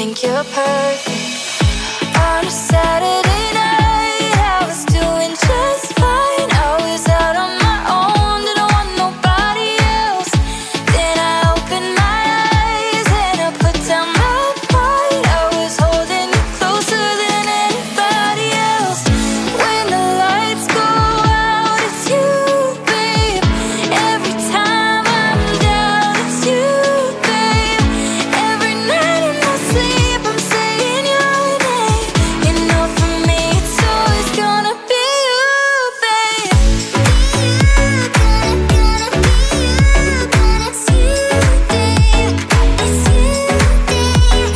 think you're perfect. On a Saturday night, I was doing just fine. I was out on my own, didn't want nobody else. Then I opened my eyes and I put down my pride. I was holding you closer than anybody else. When the lights go out, it's you, babe. Every time I'm down, it's you, babe. Every night in my sleep, I'm saying your name. You know, for me, it's always gonna be you, babe. It's you, babe. It's you, babe.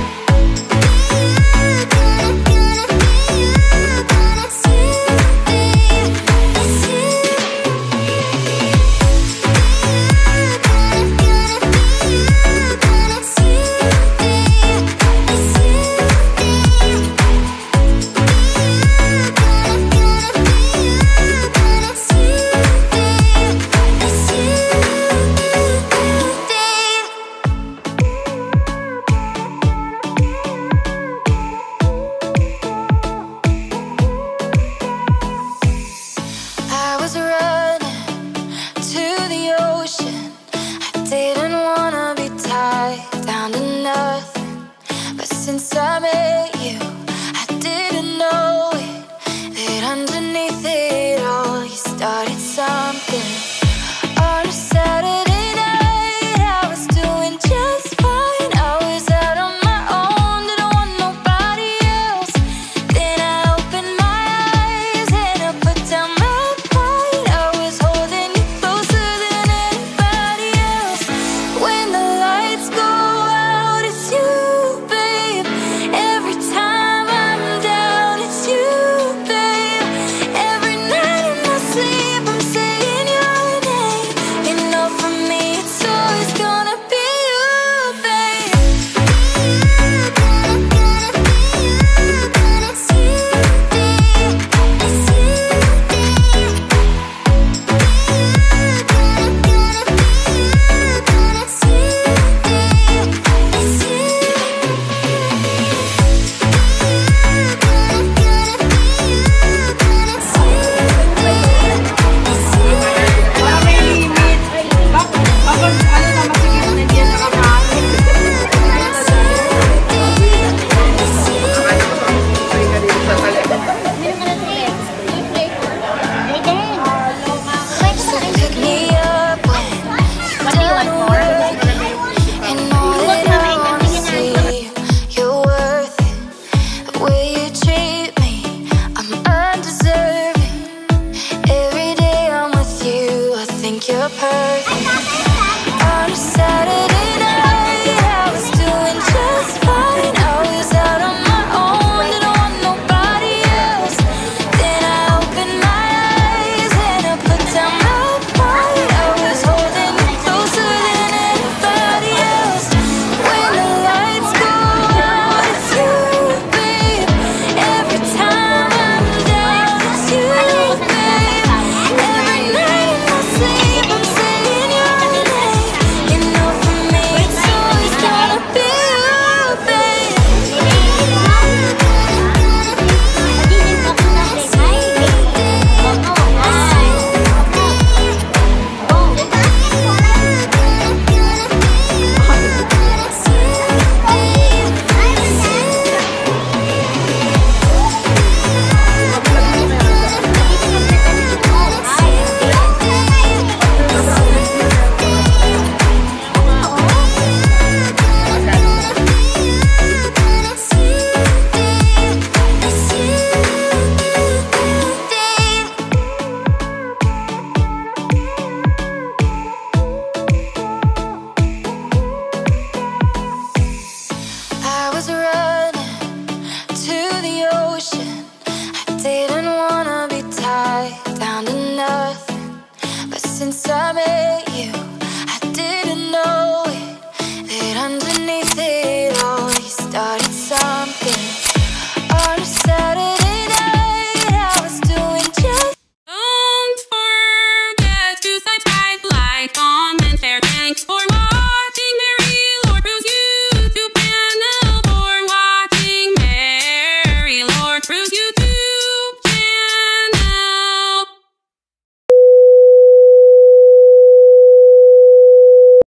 I was running to the ocean. I didn't wanna be tied down to nothing. But since I met you,